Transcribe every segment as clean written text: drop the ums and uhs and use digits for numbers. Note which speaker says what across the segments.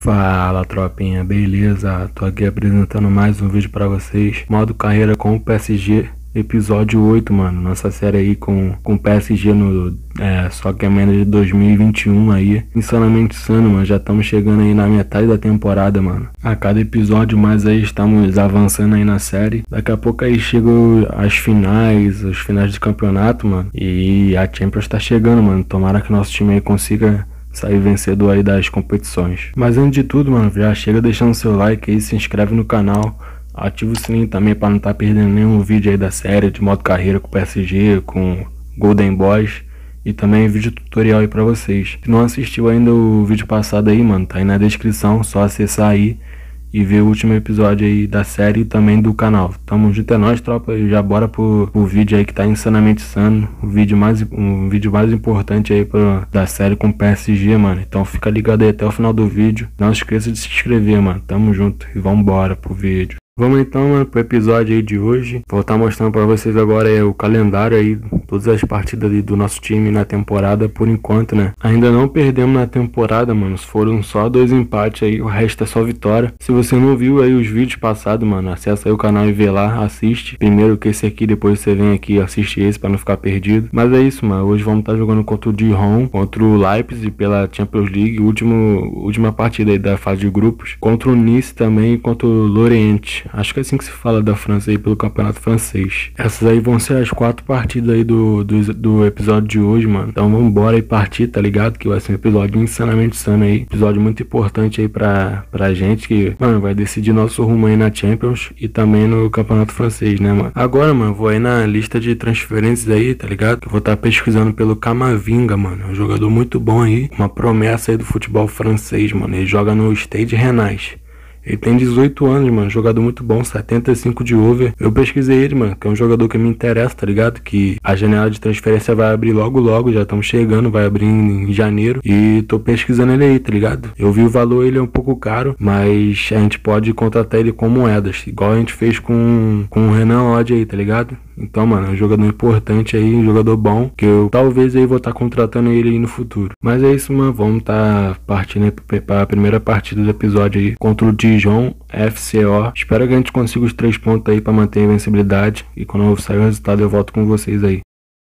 Speaker 1: Fala, tropinha, beleza? Tô aqui apresentando mais um vídeo pra vocês. Modo carreira com o PSG, episódio 8, mano. Nossa série aí com o PSG no só que é menos de 2021 aí. Insanamente insano, mano. Já estamos chegando aí na metade da temporada, mano. A cada episódio mais aí estamos avançando aí na série. Daqui a pouco aí chegam as finais, os finais de campeonato, mano. E a Champions tá chegando, mano. Tomara que nosso time aí consiga sair vencedor aí das competições. Mas antes de tudo, mano, já chega deixando seu like aí, se inscreve no canal, ativa o sininho também para não estar perdendo nenhum vídeo aí da série de modo carreira com PSG, com Golden Boys e também vídeo tutorial aí pra vocês. Se não assistiu ainda o vídeo passado aí, mano, tá aí na descrição, só acessar aí e ver o último episódio aí da série e também do canal. Tamo junto, é nóis, tropa. E já bora pro vídeo aí que tá insanamente insano. Um vídeo mais importante aí da série com PSG, mano. Então fica ligado aí até o final do vídeo. Não esqueça de se inscrever, mano. Tamo junto e vambora pro vídeo. Vamos então, mano, pro episódio aí de hoje. Vou estar mostrando pra vocês agora o calendário aí, todas as partidas ali do nosso time na temporada por enquanto, né? Ainda não perdemos na temporada, mano. Foram só 2 empates aí, o resto é só vitória. Se você não viu aí os vídeos passados, mano, acessa aí o canal e vê lá, assiste. Primeiro que esse aqui, depois você vem aqui e assiste esse pra não ficar perdido. Mas é isso, mano. Hoje vamos estar jogando contra o Dijon, contra o Leipzig pela Champions League, última partida aí da fase de grupos. Contra o Nice também e contra o Lorient. Acho que é assim que se fala da França aí pelo campeonato francês. Essas aí vão ser as 4 partidas aí do episódio de hoje, mano. Então vamos embora aí partir, tá ligado? Que vai ser um episódio insanamente insano aí. Episódio muito importante aí pra gente que, mano, vai decidir nosso rumo aí na Champions e também no campeonato francês, né, mano? Agora, mano, vou aí na lista de transferências aí, tá ligado? Que eu vou estar pesquisando pelo Camavinga, mano. É um jogador muito bom aí. Uma promessa aí do futebol francês, mano. Ele joga no Stade Rennais. Ele tem 18 anos, mano, jogador muito bom, 75 de over. Eu pesquisei ele, mano, que é um jogador que me interessa, tá ligado? Que a janela de transferência vai abrir logo, já estamos chegando, vai abrir em janeiro. E tô pesquisando ele aí, tá ligado? Eu vi o valor, ele é um pouco caro, mas a gente pode contratar ele com moedas, igual a gente fez com o Renan Lodge aí, tá ligado? Então, mano, é um jogador importante aí, um jogador bom, que eu talvez aí vou estar contratando ele aí no futuro. Mas é isso, mano, vamos estar partindo aí para a primeira partida do episódio aí contra o Dijon FCO. Espero que a gente consiga os 3 pontos aí para manter a invencibilidade e quando sair o resultado eu volto com vocês aí.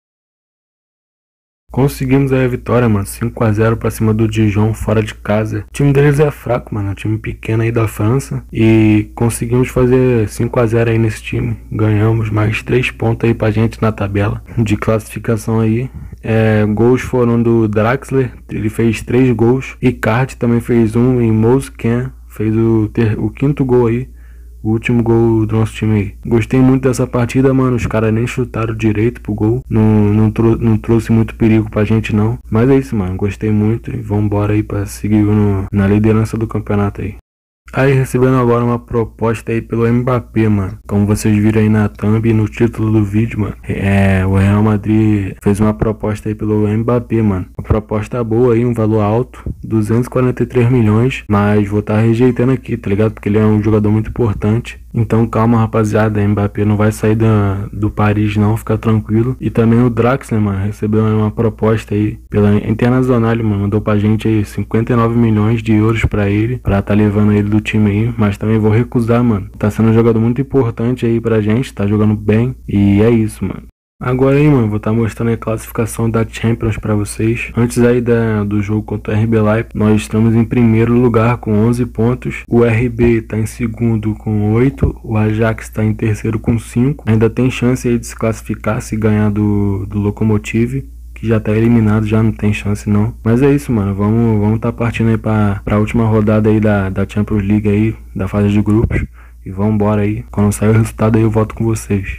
Speaker 1: Conseguimos aí a vitória, mano, 5-0 pra cima do Dijon, fora de casa. O time deles é fraco, mano, é um time pequeno aí da França. E conseguimos fazer 5-0 aí nesse time. Ganhamos mais 3 pontos aí pra gente na tabela de classificação aí. Gols foram do Draxler, ele fez 3 gols. Icardi também fez 1 e Mosquin fez o 5º gol aí. O último gol do nosso time aí. Gostei muito dessa partida, mano. Os caras nem chutaram direito pro gol. Não trouxe muito perigo pra gente, não. Mas é isso, mano. Gostei muito. E vambora aí pra seguir na liderança do campeonato aí. Aí recebendo agora uma proposta aí pelo Mbappé, mano. Como vocês viram aí na thumb e no título do vídeo, mano. O Real Madrid fez uma proposta aí pelo Mbappé, mano. Uma proposta boa aí, um valor alto, 243 milhões. Mas vou estar rejeitando aqui, tá ligado? Porque ele é um jogador muito importante. Então calma, rapaziada, Mbappé não vai sair do Paris não, fica tranquilo. E também o Draxler, mano, recebeu uma proposta aí pela Internacional, mano, mandou pra gente aí 59 milhões de euros pra ele, pra tá levando ele do time aí, mas também vou recusar, mano. Tá sendo um jogador muito importante aí pra gente, tá jogando bem e é isso, mano. Agora aí, mano, vou estar mostrando a classificação da Champions pra vocês. Antes aí do jogo contra o RB Leipzig, nós estamos em primeiro lugar com 11 pontos. O RB tá em segundo com 8. O Ajax tá em terceiro com 5. Ainda tem chance aí de se classificar se ganhar do Lokomotiv, que já tá eliminado, já não tem chance não. Mas é isso, mano, vamos tá partindo aí pra última rodada aí da Champions League aí, da fase de grupos. E vambora aí. Quando sair o resultado aí eu volto com vocês.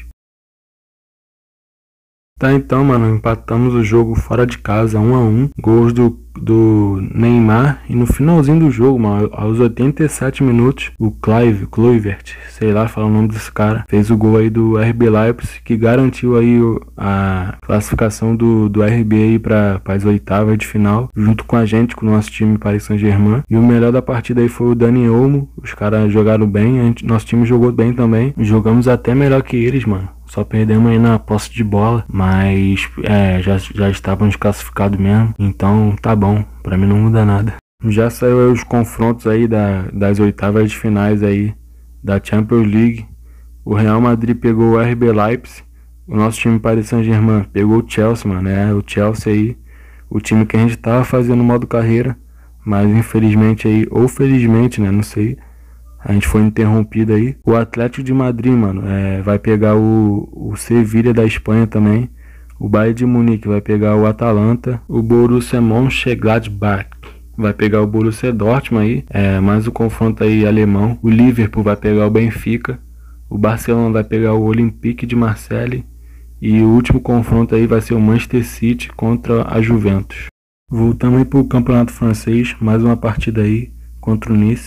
Speaker 1: Tá, então, mano, empatamos o jogo fora de casa, 1-1. Gols do Neymar. E no finalzinho do jogo, mano, aos 87 minutos, o Kluivert, sei lá falar o nome desse cara, fez o gol aí do RB Leipzig, que garantiu aí a classificação do RB aí para as oitavas de final, junto com a gente, com o nosso time Paris Saint-Germain. E o melhor da partida aí foi o Dani Olmo. Os caras jogaram bem, nosso time jogou bem também. Jogamos até melhor que eles, mano. Só perdemos aí na posse de bola, mas já estávamos classificados mesmo, então tá bom, pra mim não muda nada. Já saiu aí os confrontos aí das oitavas de finais aí da Champions League. O Real Madrid pegou o RB Leipzig. O nosso time Paris Saint-Germain pegou o Chelsea, mano. O Chelsea aí, o time que a gente tava fazendo modo carreira, mas infelizmente aí, ou felizmente, né, não sei, a gente foi interrompido aí. O Atlético de Madrid, mano, vai pegar o Sevilla da Espanha também. O Bayern de Munique vai pegar o Atalanta. O Borussia Mönchengladbach vai pegar o Borussia Dortmund aí. Mais o confronto aí alemão. O Liverpool vai pegar o Benfica. O Barcelona vai pegar o Olympique de Marseille. E o último confronto aí vai ser o Manchester City contra a Juventus. Voltamos aí pro campeonato francês. Mais uma partida aí contra o Nice.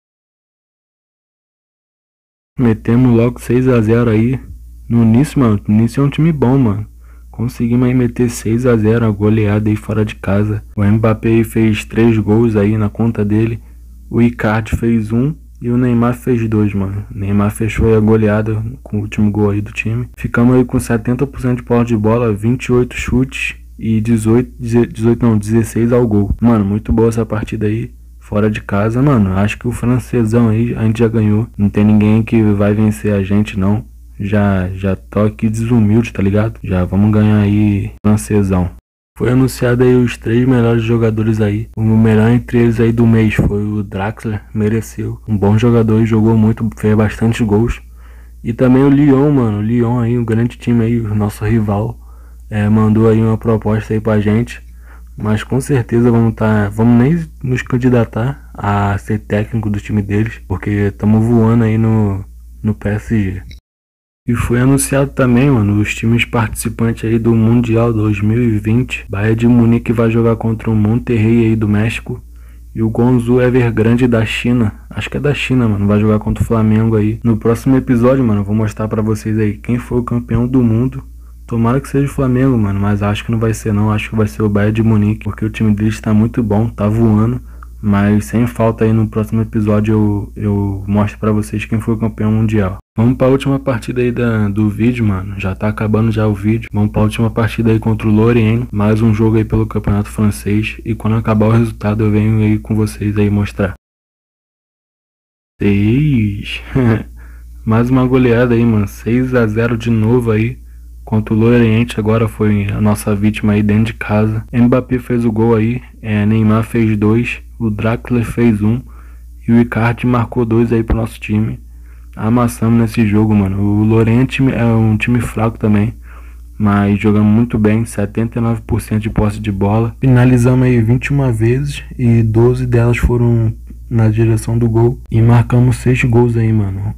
Speaker 1: Metemos logo 6-0 aí no Nice, mano. O Nice é um time bom, mano. Conseguimos aí meter 6-0, a goleada aí fora de casa. O Mbappé aí fez 3 gols aí na conta dele. O Icardi fez 1 e o Neymar fez 2, mano. O Neymar fechou aí a goleada com o último gol aí do time. Ficamos aí com 70% de posse de bola, 28 chutes e 16 ao gol. Mano, muito boa essa partida aí. Fora de casa, mano, acho que o francesão aí a gente já ganhou. Não tem ninguém que vai vencer a gente, não. Já tô aqui desumilde, tá ligado? Já vamos ganhar aí francesão. Foi anunciado aí os 3 melhores jogadores aí. O melhor entre eles aí do mês foi o Draxler, mereceu. Um bom jogador e jogou muito, fez bastante gols. E também o Lyon, mano. O Lyon aí, um grande time aí, o nosso rival. Mandou aí uma proposta aí pra gente. Mas com certeza vamos nem nos candidatar a ser técnico do time deles, porque estamos voando aí no PSG. E foi anunciado também, mano, os times participantes aí do Mundial 2020. Bayern de Munique vai jogar contra o Monterrey aí do México. E o Guangzhou Evergrande da China, acho que é da China, mano, vai jogar contra o Flamengo aí. No próximo episódio, mano, eu vou mostrar pra vocês aí quem foi o campeão do mundo. Tomara que seja o Flamengo, mano, mas acho que não vai ser não, acho que vai ser o Bayern de Munique, porque o time deles tá muito bom, tá voando, mas sem falta aí no próximo episódio eu mostro pra vocês quem foi o campeão mundial. Vamos pra última partida aí do vídeo, mano, já tá acabando já o vídeo, vamos pra última partida aí contra o Lorient, mais um jogo aí pelo campeonato francês, e quando acabar o resultado eu venho aí com vocês aí mostrar. 6, mais uma goleada aí, mano, 6-0 de novo aí. Contra o Lorient, agora foi a nossa vítima aí dentro de casa. Mbappé fez o gol aí, Neymar fez 2, o Draxler fez 1 e o Icardi marcou 2 aí pro nosso time. Amassamos nesse jogo, mano. O Lorient é um time fraco também, mas jogamos muito bem, 79% de posse de bola. Finalizamos aí 21 vezes e 12 delas foram na direção do gol e marcamos 6 gols aí, mano.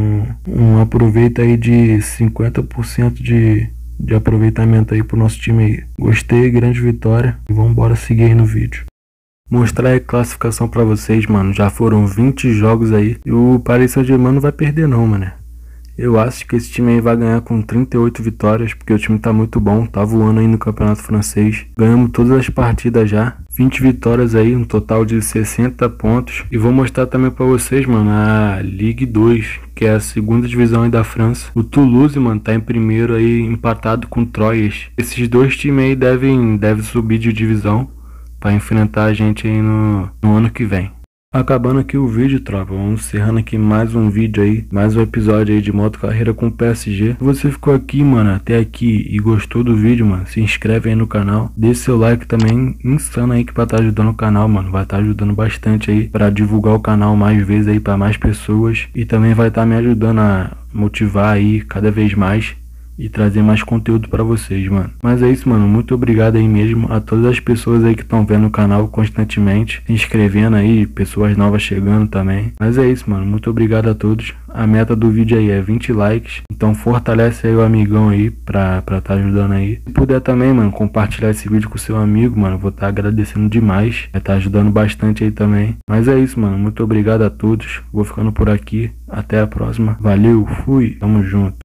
Speaker 1: Um aproveita aí de 50% de aproveitamento aí pro nosso time aí. Gostei, grande vitória. E vamos embora seguir aí no vídeo. Mostrar a classificação pra vocês, mano. Já foram 20 jogos aí e o Paris Saint-Germain não vai perder não, mano. Eu acho que esse time aí vai ganhar com 38 vitórias, porque o time tá muito bom, tá voando aí no campeonato francês. Ganhamos todas as partidas já, 20 vitórias aí, um total de 60 pontos. E vou mostrar também pra vocês, mano, a Ligue 2, que é a segunda divisão aí da França. O Toulouse, mano, tá em primeiro aí, empatado com o Troyes. Esses dois times aí devem subir de divisão pra enfrentar a gente aí no ano que vem. Acabando aqui o vídeo, tropa, vamos encerrando aqui mais um vídeo aí, mais um episódio aí de moto carreira com o PSG. Se você ficou aqui, mano, até aqui e gostou do vídeo, mano, se inscreve aí no canal, deixa seu like também, insano aí que pra tá ajudando o canal, mano, vai tá ajudando bastante aí pra divulgar o canal mais vezes aí pra mais pessoas e também vai tá me ajudando a motivar aí cada vez mais e trazer mais conteúdo pra vocês, mano. Mas é isso, mano, muito obrigado aí mesmo a todas as pessoas aí que estão vendo o canal constantemente, se inscrevendo aí, pessoas novas chegando também. Mas é isso, mano, muito obrigado a todos. A meta do vídeo aí é 20 likes, então fortalece aí o amigão aí pra tá ajudando aí. Se puder também, mano, compartilhar esse vídeo com seu amigo, mano, vou tá agradecendo demais, vai tá ajudando bastante aí também. Mas é isso, mano, muito obrigado a todos, vou ficando por aqui, até a próxima, valeu, fui, tamo junto.